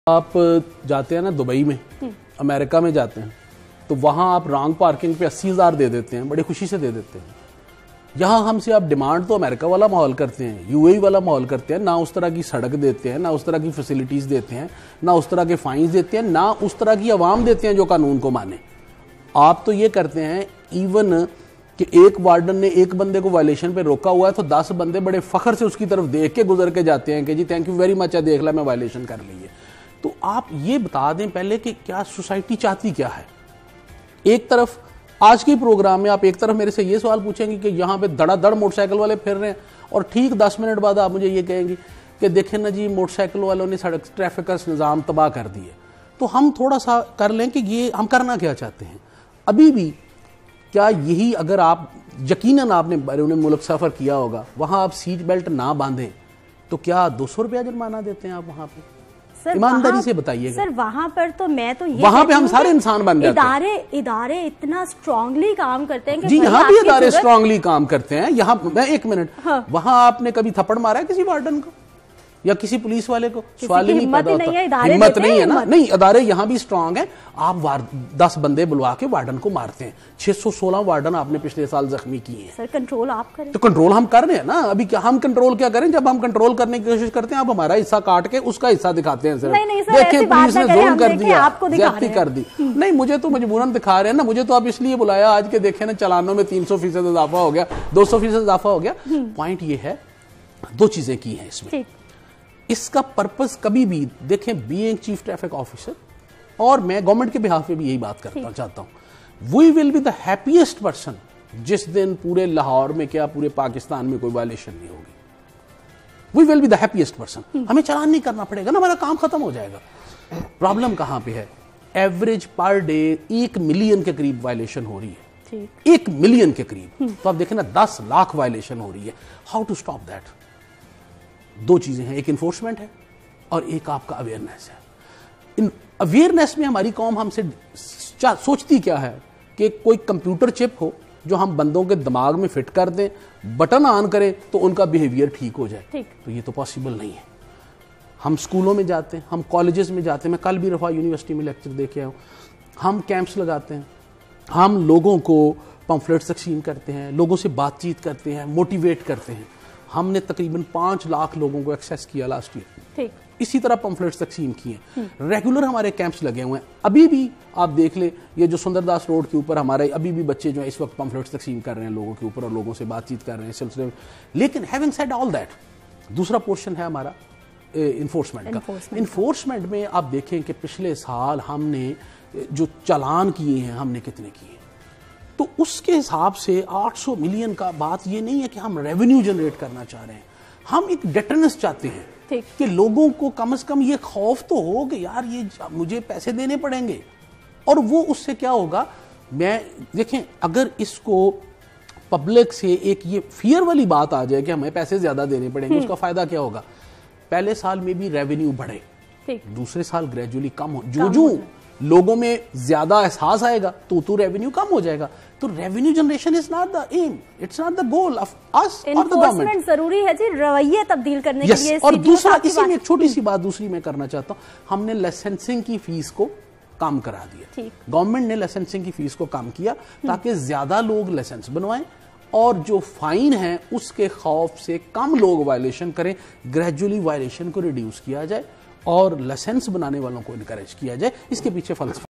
آپ جاتے ہیں نا دبئی میں، امریکہ میں جاتے ہیں تو وہاں آپ رانگ پارکنگ پہ 80,000 دے دیتے ہیں، بڑی خوشی سے دے دیتے ہیں۔ یہاں ہم سے آپ ڈیمانڈ تو امریکہ والا ماحول کرتے ہیں، یو اے والا ماحول کرتے ہیں، نہ اس طرح کی سڑک دیتے ہیں، نہ اس طرح کی فیسلٹیز دیتے ہیں، نہ اس طرح کے فائنز دیتے ہیں، نہ اس طرح کی عوام دیتے ہیں جو قانون کو مانے۔ آپ تو یہ کرتے ہیں ایون کہ ایک وارڈن نے ایک بندے کو وائلیشن پہ روکا ہوا ہے تو 10 بندے بڑے فخر سے اس کی طرف دیکھ کے گزر کے جاتے ہیں کہ جی تھینک یو ویری مچ، دیکھ لا میں وائلیشن کر لی ہے۔ تو آپ یہ بتا دیں پہلے کہ کیا سوسائٹی چاہتی کیا ہے۔ ایک طرف آج کے پروگرام میں آپ ایک طرف میرے سے یہ سوال پوچھیں گے کہ یہاں پہ دڑا دڑ موٹر سائیکل والے پھر رہے ہیں، اور ٹھیک 10 منٹ بعد آپ مجھے یہ کہیں گے کہ دیکھیں نا جی موٹر سائیکل والوں نے سڑک ٹریفک کا نظام تباہ کر دیے۔ تو ہم تھوڑا سا کر لیں کہ یہ ہم کرنا کیا چاہتے ہیں۔ ابھی بھی کیا یہی اگر آپ یقیناً آپ نے بیرون ملک سفر کیا ہوگا، وہاں آپ سیٹ بیلٹ نہ باندھیں تو کیا 200 روپیہ جرمانہ دیتے ہیں آپ وہاں پہ؟ ایمانداری سے بتائیے گا۔ سر وہاں پر تو میں تو یہ وہاں پہ ہم سارے انسان بن جاتے ہیں۔ ادارے اتنا اسٹرانگلی کام کرتے ہیں کہ جی یہاں بھی ادارے اسٹرانگلی کام کرتے ہیں۔ یہاں میں ایک منٹ، وہاں آپ نے کبھی تھپڑ مارا ہے کسی وارڈن کو یا کسی پولیس والے کو؟ سوال ہی نہیں پیدا ہوتا، ہمت نہیں ہے نا۔ نہیں، ادارے یہاں بھی اسٹرانگ ہیں۔ آپ 10 بندے بلوا کے وارڈن کو مارتے ہیں۔ 616 وارڈن آپ نے پچھلے سال زخمی کیے ہیں۔ سر کنٹرول آپ کریں۔ تو کنٹرول ہم کر رہے ہیں نا۔ ابھی کیا ہم کنٹرول کیا کریں؟ جب ہم کنٹرول کرنے کی کوشش کرتے ہیں آپ ہمارا حصہ کاٹ کے اس کا حصہ دکھاتے ہیں۔ دیکھیں پولیس نے ظلم کر دیا، زیادتی کر دی۔ نہیں، مجھے تو مجبوراً دکھا رہے ہیں نا۔ مجھے تو آپ اس لیے بلایا آج کے دیکھیں نا چلانوں میں 300% اضافہ ہو گیا، 200% اضافہ ہو گیا۔ پوائنٹ یہ ہے، 2 چیزیں کی ہیں اس میں۔ اس کا پرپس کبھی بھی دیکھیں، بینگ چیف ٹریفک آفیسر، اور میں گورنمنٹ کے بہاف پہ بھی یہی بات کرنا چاہتا ہوں، we will be the happiest person جس دن پورے لاہور میں کیا پورے پاکستان میں کوئی وائلیشن نہیں ہوگی۔ We will be the happiest person. ہمیں چلان نہیں کرنا پڑے گا نا، ہمارا کام ختم ہو جائے گا۔ پرابلم کہاں پہ ہے؟ ایوریج پر ڈے 1 ملین کے قریب وائلیشن ہو رہی ہے، 1 ملین کے قریب۔ تو آپ دیکھیں نا 10 لاکھ وائلیشن ہو رہی ہے۔ How to stop that? 2 چیزیں ہیں، ایک انفورسمنٹ ہے اور ایک آپ کا اویئرنیس ہے۔ اویئرنیس میں ہماری قوم ہم سے سوچتی کیا ہے کہ کوئی کمپیوٹر چپ ہو جو ہم بندوں کے دماغ میں فٹ کر دیں، بٹن آن کریں تو ان کا بیہیویئر ٹھیک ہو جائے۔ تو یہ تو پاسبل نہیں ہے۔ ہم سکولوں میں جاتے ہیں، ہم کالجز میں جاتے ہیں، میں کل بھی رفاح یونیورسٹی میں لیکچر دے کے آیا ہوں، ہم کیمپس لگاتے ہیں، ہم لوگوں کو پمفلیٹس تقسیم کرتے ہیں، لوگوں سے بات چیت کرتے ہیں، موٹیویٹ کرتے ہیں۔ ہم نے تقریباً 5 لاکھ لوگوں کو ایکسیس کیا لاسٹ ایئر۔ اسی طرح پمفلیٹس تقسیم کیے ہیں، ریگولر ہمارے کیمپس لگے ہوئے ہیں۔ ابھی بھی آپ دیکھ لیں، یہ جو سندر داس روڈ کے اوپر ہمارے ابھی بھی بچے جو ہیں اس وقت پمفلیٹس تقسیم کر رہے ہیں لوگوں کے اوپر اور لوگوں سے بات چیت کر رہے ہیں سلسلے میں۔ لیکن ہیونگ سیڈ آل دیٹ، دوسرا پورشن ہے ہمارا انفورسمنٹ کا۔ انفورسمنٹ میں آپ دیکھیں کہ پچھلے سال ہم نے جو چالان کیے ہیں ہم نے کتنے کیے ہیں، تو اس کے حساب سے 800 ملین کا بات یہ نہیں ہے کہ ہم ریونیو جنریٹ کرنا چاہ رہے ہیں، ہم ایک ڈیٹرنس چاہتے ہیں کہ لوگوں کو کم از کم یہ خوف تو ہو کہ یار یہ مجھے پیسے دینے پڑیں گے۔ اور وہ اس سے کیا ہوگا، میں دیکھیں اگر اس کو پبلک سے ایک یہ فیئر والی بات آ جائے کہ ہمیں پیسے زیادہ دینے پڑیں گے، اس کا فائدہ کیا ہوگا؟ پہلے سال میں بھی ریونیو بڑھے، دوسرے سال گریجولی کم ہو، جو لوگوں میں زیادہ احساس آئے گا تو ریونیو کم ہو جائے گا۔ تو revenue generation is not the aim, it's not the goal of us or the government. ضروری ہے جی رویے تبدیل کرنے کے لیے۔ اور دوسرا اسی میں ایک چھوٹی سی بات دوسری میں کرنا چاہتا ہوں، ہم نے لائسنسنگ کی فیس کو کم کرا دیا۔ گورنمنٹ نے لائسنسنگ کی فیس کو کم کیا تاکہ زیادہ لوگ لائسنس بنوائیں اور جو فائن ہے اس کے خوف سے کم لوگ وائلیشن کریں، گریجولی وائلیشن کو ریڈیوس کیا جائے اور لائسنس بنانے والوں کو انکریج کیا جائے۔ اس کے پیچھے فلسفہ